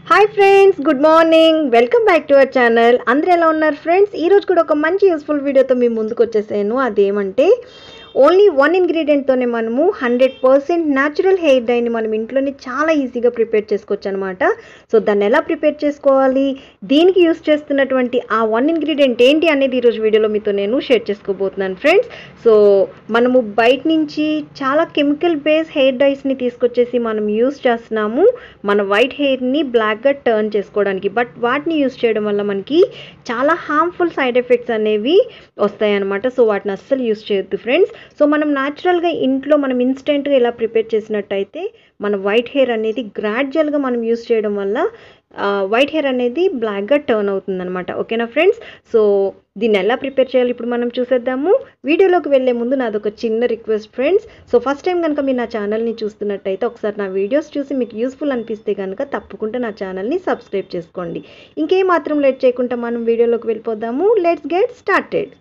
Hi friends, good morning. Welcome back to our channel. అందరూ ఎలా ఉన్నారు ఫ్రెండ్స్? ఈరోజు కూడా ఒక మంచి యూస్ఫుల్ వీడియోతో మీ ముందుకు వచ్చేసాను. అదేమంటే ఓన్లీ వన్ ఇంగ్రీడియంట్తోనే మనము 100% న్యాచురల్ హెయిర్ డైని మనం ఇంట్లోనే చాలా ఈజీగా ప్రిపేర్ చేసుకోవచ్చు అనమాట. సో దాన్ని ఎలా ప్రిపేర్ చేసుకోవాలి, దీనికి యూస్ చేస్తున్నటువంటి ఆ వన్ ఇంగ్రీడియంట్ ఏంటి అనేది ఈరోజు వీడియోలో మీతో నేను షేర్ చేసుకోబోతున్నాను ఫ్రెండ్స్. సో మనము బయట నుంచి చాలా కెమికల్ బేస్ హెయిర్ డైస్ని తీసుకొచ్చేసి మనం యూస్ చేస్తున్నాము మన వైట్ హెయిర్ని బ్లాక్గా టర్న్ చేసుకోవడానికి. బట్ వాటిని యూస్ చేయడం వల్ల మనకి చాలా హార్మ్ఫుల్ సైడ్ ఎఫెక్ట్స్ అనేవి వస్తాయన్నమాట. సో వాటిని అస్సలు యూస్ చేయొద్దు ఫ్రెండ్స్. సో మనం న్యాచురల్గా ఇంట్లో మనం ఇన్స్టెంట్గా ఇలా ప్రిపేర్ చేసినట్టయితే మన వైట్ హెయిర్ అనేది గ్రాడ్యువల్గా మనం యూస్ చేయడం వల్ల వైట్ హెయిర్ అనేది బ్లాక్గా టర్న్ అవుతుంది అనమాట. ఓకేనా ఫ్రెండ్స్? సో దీన్ని ఎలా ప్రిపేర్ చేయాలి ఇప్పుడు మనం చూసేద్దాము. వీడియోలోకి వెళ్ళే ముందు నాదొక చిన్న request friends. So first time కనుక మీరు నా ఛానల్ని చూస్తున్నట్టయితే ఒకసారి నా వీడియోస్ చూసి మీకు యూస్ఫుల్ అనిపిస్తే కనుక తప్పకుండా నా ఛానల్ని సబ్స్క్రైబ్ చేసుకోండి. ఇంకేం మాత్రం లేట్ చేయకుండా మనం వీడియోలోకి వెళ్ళిపోదాము. Let's get started.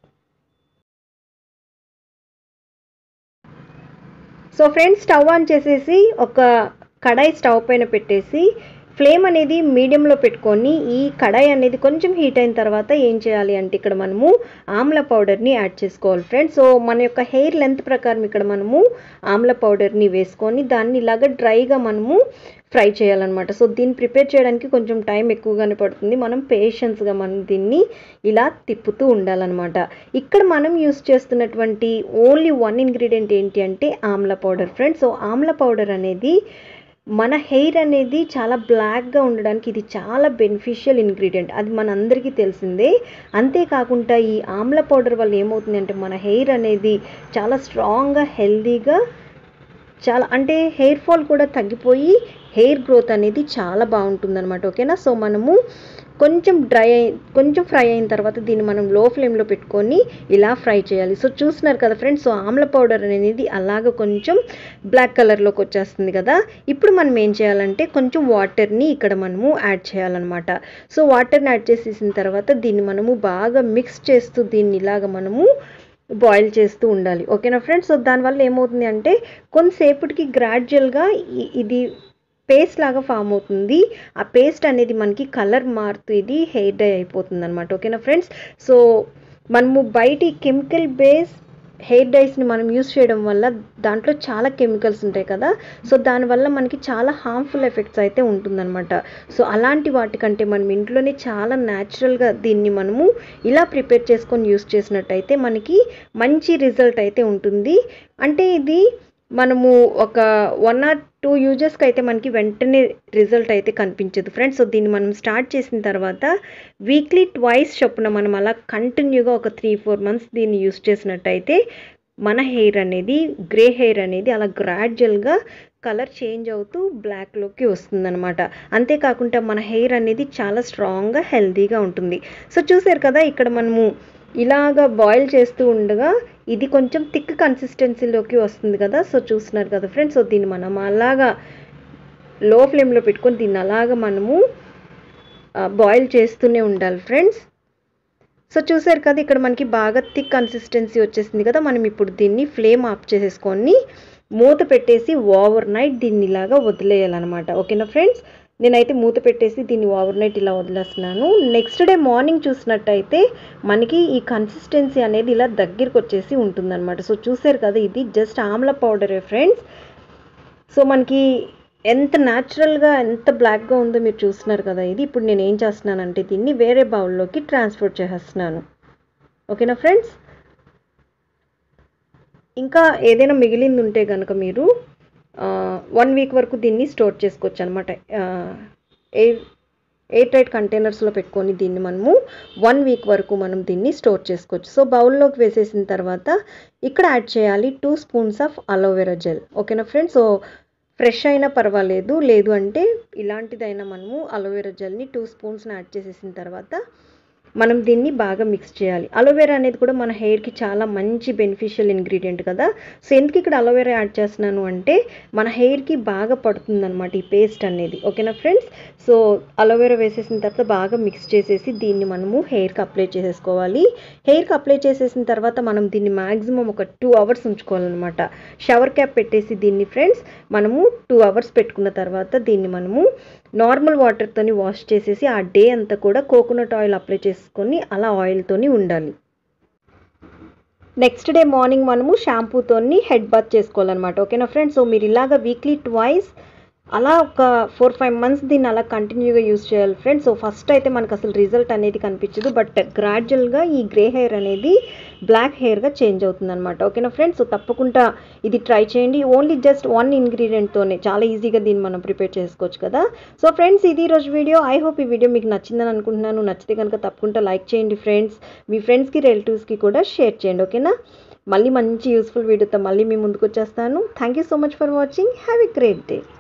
So friends, stove on చేసేసి ఒక కడాయి స్టవ్ పైన పెట్టేసి ఫ్లేమ్ అనేది మీడియంలో పెట్టుకొని ఈ కడాయి అనేది కొంచెం హీట్ అయిన తర్వాత ఏం చేయాలి అంటే ఇక్కడ మనము ఆమ్ల పౌడర్ని యాడ్ చేసుకోవాలి ఫ్రెండ్స్. సో మన యొక్క హెయిర్ లెంత్ ప్రకారం ఇక్కడ మనము ఆమ్ల పౌడర్ని వేసుకొని దాన్ని ఇలాగ డ్రైగా మనము ఫ్రై చేయాలన్నమాట. సో దీన్ని ప్రిపేర్ చేయడానికి కొంచెం టైం ఎక్కువగానే పడుతుంది. మనం పేషెన్స్గా మనం దీన్ని ఇలా తిప్పుతూ ఉండాలన్నమాట. ఇక్కడ మనం యూస్ చేస్తున్నటువంటి ఓన్లీ వన్ ఇంగ్రీడియంట్ ఏంటి అంటే amla powder friends. So amla powder అనేది మన హెయిర్ అనేది చాలా బ్లాక్గా ఉండడానికి ఇది చాలా బెనిఫిషియల్ ఇంగ్రీడియంట్, అది మనందరికీ తెలిసిందే. అంతేకాకుండా ఈ ఆమ్ల పౌడర్ వల్ల ఏమవుతుందంటే మన హెయిర్ అనేది చాలా స్ట్రాంగ్గా హెల్దీగా చాలా అంటే హెయిర్ ఫాల్ కూడా తగ్గిపోయి హెయిర్ గ్రోత్ అనేది చాలా బాగుంటుందన్నమాట. ఓకేనా? సో మనము కొంచెం ఫ్రై అయిన తర్వాత దీన్ని మనం లో ఫ్లేమ్లో పెట్టుకొని ఇలా ఫ్రై చేయాలి. సో చూస్తున్నారు కదా ఫ్రెండ్స్, సో ఆమ్ల పౌడర్ అనేది అలాగ కొంచెం బ్లాక్ కలర్లోకి వచ్చేస్తుంది కదా. ఇప్పుడు మనం ఏం చేయాలంటే కొంచెం వాటర్ని ఇక్కడ మనము యాడ్ చేయాలన్నమాట. సో వాటర్ని యాడ్ చేసేసిన తర్వాత దీన్ని మనము బాగా మిక్స్ చేస్తూ దీన్ని ఇలాగ మనము బాయిల్ చేస్తూ ఉండాలి. ఓకేనా ఫ్రెండ్స్? సో దానివల్ల ఏమవుతుంది అంటే కొంతసేపటికి గ్రాడ్యువల్గా ఇది పేస్ట్ లాగా ఫామ్ అవుతుంది. ఆ పేస్ట్ అనేది మనకి కలర్ మారుతూ ఇది హెయిర్ డై అయిపోతుంది అనమాట. ఓకేనా ఫ్రెండ్స్? సో మనము బయటి కెమికల్ బేస్ హెయిర్ డైస్ని మనం యూస్ చేయడం వల్ల దాంట్లో చాలా కెమికల్స్ ఉంటాయి కదా. సో దానివల్ల మనకి చాలా హార్మ్ఫుల్ ఎఫెక్ట్స్ అయితే ఉంటుందన్నమాట. సో అలాంటి వాటికంటే మనం ఇంట్లోనే చాలా న్యాచురల్గా దీన్ని మనము ఇలా ప్రిపేర్ చేసుకొని యూస్ చేసినట్టయితే మనకి మంచి రిజల్ట్ అయితే ఉంటుంది. అంటే ఇది మనము ఒక 1 or 2 యూజెస్కి అయితే మనకి వెంటనే రిజల్ట్ అయితే కనిపించదు ఫ్రెండ్స్. సో దీన్ని మనం స్టార్ట్ చేసిన తర్వాత వీక్లీ ట్వైస్ చొప్పున మనం అలా కంటిన్యూగా ఒక 3-4 months దీన్ని యూస్ చేసినట్టయితే మన హెయిర్ అనేది గ్రే హెయిర్ అనేది అలా గ్రాడ్యువల్గా కలర్ చేంజ్ అవుతూ బ్లాక్లోకి వస్తుందన్నమాట. అంతేకాకుండా మన హెయిర్ అనేది చాలా స్ట్రాంగ్గా హెల్తీగా ఉంటుంది. సో చూసారు కదా, ఇక్కడ మనము ఇలాగా బాయిల్ చేస్తూ ఉండగా ఇది కొంచెం థిక్ కన్సిస్టెన్సీలోకి వస్తుంది కదా. సో చూస్తున్నారు కదా ఫ్రెండ్స్, సో దీన్ని మనం అలాగా లో ఫ్లేమ్లో పెట్టుకొని దీన్ని అలాగా మనము బాయిల్ చేస్తూనే ఉండాలి ఫ్రెండ్స్. సో చూసారు కదా, ఇక్కడ మనకి బాగా థిక్ కన్సిస్టెన్సీ వచ్చేసింది కదా. మనం ఇప్పుడు దీన్ని ఫ్లేమ్ ఆఫ్ చేసేసుకొని మూత పెట్టేసి ఓవర్ నైట్ దీన్ని ఇలాగా వదిలేయాలన్నమాట. ఓకేనా ఫ్రెండ్స్? నేనైతే మూత పెట్టేసి దీన్ని ఓవర్ నైట్ ఇలా వదిలేస్తున్నాను. నెక్స్ట్ డే మార్నింగ్ చూసినట్టయితే మనకి ఈ కన్సిస్టెన్సీ అనేది ఇలా దగ్గరికి వచ్చేసి ఉంటుందన్నమాట. సో చూసారు కదా, ఇది జస్ట్ ఆమ్ల పౌడరే ఫ్రెండ్స్. సో మనకి ఎంత న్యాచురల్గా ఎంత బ్లాక్గా ఉందో మీరు చూస్తున్నారు కదా. ఇది ఇప్పుడు నేను ఏం చేస్తున్నానంటే దీన్ని వేరే బౌల్లోకి ట్రాన్స్ఫర్ చేసేస్తున్నాను. ఓకేనా ఫ్రెండ్స్? ఇంకా ఏదైనా మిగిలింది ఉంటే కనుక మీరు 1 week వరకు దీన్ని స్టోర్ చేసుకోవచ్చు అనమాట. ఎయిర్ టైట్ కంటైనర్స్లో పెట్టుకొని దీన్ని మనము 1 week వరకు మనం దీన్ని స్టోర్ చేసుకోవచ్చు. సో బౌల్లోకి వేసేసిన తర్వాత ఇక్కడ యాడ్ చేయాలి 2 spoons ఆఫ్ అలోవెరా జెల్. ఓకేనా ఫ్రెండ్స్? సో ఫ్రెష్ అయినా పర్వాలేదు, లేదు అంటే ఇలాంటిదైనా మనము అలోవెరా జెల్ని 2 spoons యాడ్ చేసేసిన తర్వాత మనం దీన్ని బాగా మిక్స్ చేయాలి. అలోవెరా అనేది కూడా మన హెయిర్కి చాలా మంచి బెనిఫిషియల్ ఇంగ్రీడియంట్ కదా. సో ఎందుకు ఇక్కడ అలోవెరా యాడ్ చేస్తున్నాను అంటే మన హెయిర్కి బాగా పడుతుందన్నమాట ఈ పేస్ట్ అనేది. ఓకేనా ఫ్రెండ్స్. సో అలోవెరా వేసేసిన తర్వాత బాగా మిక్స్ చేసేసి దీన్ని మనము హెయిర్కి అప్లై చేసేసుకోవాలి. హెయిర్కి అప్లై చేసేసిన తర్వాత మనం దీన్ని మ్యాక్సిమం ఒక 2 అవర్స్ ఉంచుకోవాలన్నమాట. షవర్ క్యాప్ పెట్టేసి దీన్ని ఫ్రెండ్స్ మనము 2 అవర్స్ పెట్టుకున్న తర్వాత దీన్ని మనము నార్మల్ వాటర్తోని వాష్ చేసేసి ఆ డే అంతా కూడా కోకోనట్ ఆయిల్ అప్లై చేసుకొని అలా ఆయిల్తోని ఉండాలి. నెక్స్ట్ డే మార్నింగ్ మనము షాంపూతోని హెడ్ బాత్ చేసుకోవాలన్నమాట. ఓకేనా ఫ్రెండ్స్. సో మీరు ఇలాగ వీక్లీ ట్వైస్ అలా ఒక 4-5 మంత్స్ దీన్ని అలా కంటిన్యూగా యూస్ చేయాలి ఫ్రెండ్స్. సో ఫస్ట్ అయితే మనకు అసలు రిజల్ట్ అనేది కనిపించదు, బట్ గ్రాడ్యువల్గా ఈ గ్రే హెయిర్ అనేది బ్లాక్ హెయిర్గా చేంజ్ అవుతుంది అనమాట. ఓకేనా ఫ్రెండ్స్. సో తప్పకుండా ఇది ట్రై చేయండి. ఓన్లీ జస్ట్ 1 ఇంగ్రీడియంట్తోనే చాలా ఈజీగా దీన్ని మనం ప్రిపేర్ చేసుకోవచ్చు కదా. సో ఫ్రెండ్స్ ఇది ఈరోజు వీడియో. ఐ హోప్ ఈ వీడియో మీకు నచ్చిందని అనుకుంటున్నాను. నచ్చితే కనుక తప్పకుండా లైక్ చేయండి ఫ్రెండ్స్. మీ ఫ్రెండ్స్కి రిలేటివ్స్కి కూడా షేర్ చేయండి. ఓకేనా. మళ్ళీ మంచి యూస్ఫుల్ వీడియోతో మళ్ళీ మీ ముందుకు వచ్చేస్తాను. Thank you so much for watching. Have a great day.